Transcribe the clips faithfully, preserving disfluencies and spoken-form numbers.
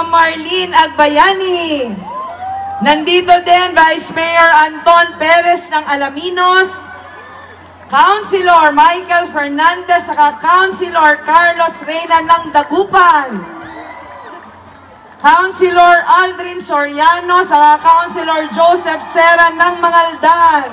Ma'am Marlene Agbayani. Nandito din Vice Mayor Anton Perez ng Alaminos, Councilor Michael Fernandez, saka Councilor Carlos Reyna ng Dagupan, Councilor Aldrin Soriano, saka Councilor Joseph Sera ng Mangaldan,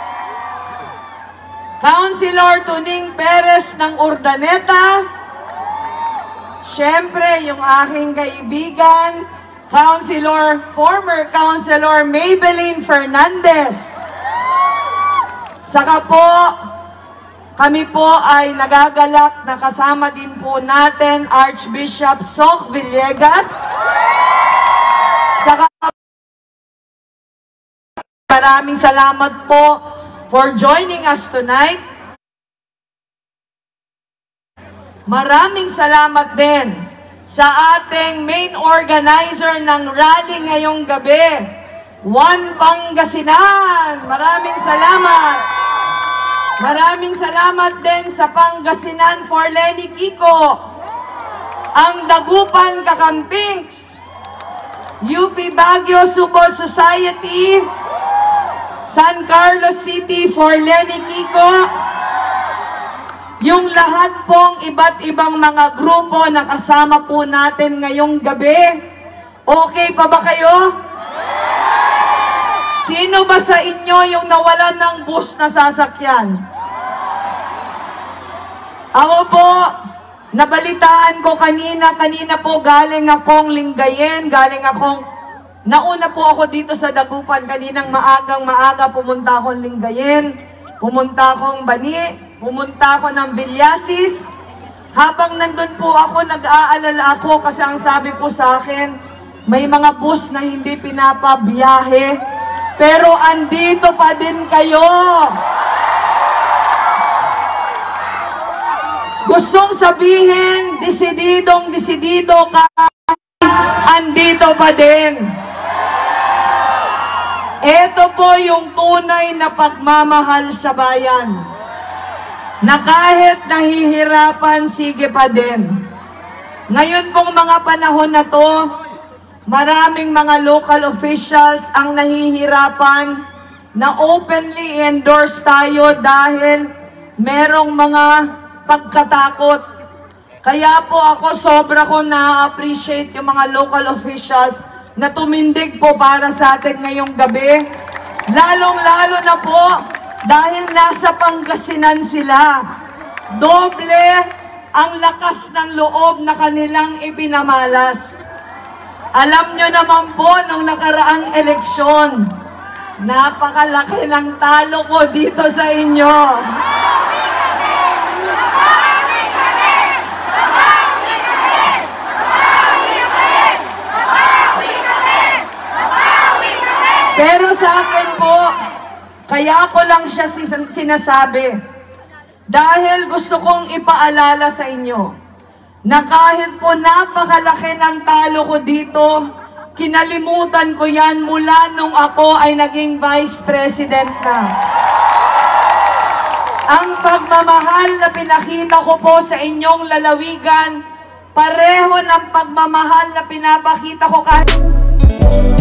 Councilor Tuning Perez ng Urdaneta, siyempre yung aking kaibigan, Councilor, former Councilor Maybelline Fernandez. Saka po, kami po ay nagagalak na kasama din po natin Archbishop Soc Villegas. Saka maraming salamat po for joining us tonight. Maraming salamat din sa ating main organizer ng rally ngayong gabi, One Pangasinan. Maraming salamat. Maraming salamat din sa Pangasinan for Lenny Kiko, ang Dagupan Kakampings, U P Baguio Subol Society, San Carlos City for Lenny Kiko, yung lahat pong iba't ibang mga grupo na kasama po natin ngayong gabi. Okay pa ba kayo? Sino ba sa inyo yung nawalan ng bus na sasakyan? Ako po, nabalitaan ko kanina, kanina po galing akong Lingayen, galing akong, nauna po ako dito sa Dagupan, kaninang maagang maaga pumunta akong Lingayen, pumunta akong Bani, pumunta ako ng Villasis. Habang nandun po ako, nag-aalala ako kasi ang sabi po sa akin, may mga bus na hindi pinapabiyahe, pero andito pa din kayo. Gustong sabihin, desididong desidido ka, andito pa din. Ito po yung tunay na pagmamahal sa bayan, na kahit nahihirapan, sige pa din. Ngayon pong mga panahon na to, maraming mga local officials ang nahihirapan na openly endorse tayo dahil merong mga pagkatakot. Kaya po ako sobra ko na-appreciate yung mga local officials na tumindig po para sa atin ngayong gabi. Lalong-lalo na po dahil nasa Pangasinan sila. Doble ang lakas ng loob na kanilang ipinamalas. Alam nyo naman po, nung nakaraang eleksyon, napakalaki ng talo ko dito sa inyo. Pero sa akin po, kaya ko lang siya sinasabi. Dahil gusto kong ipaalala sa inyo na kahit po napakalaki ng talo ko dito, kinalimutan ko yan mula nung ako ay naging Vice President na. Ang pagmamahal na pinakita ko po sa inyong lalawigan, pareho ng pagmamahal na pinapakita ko kahit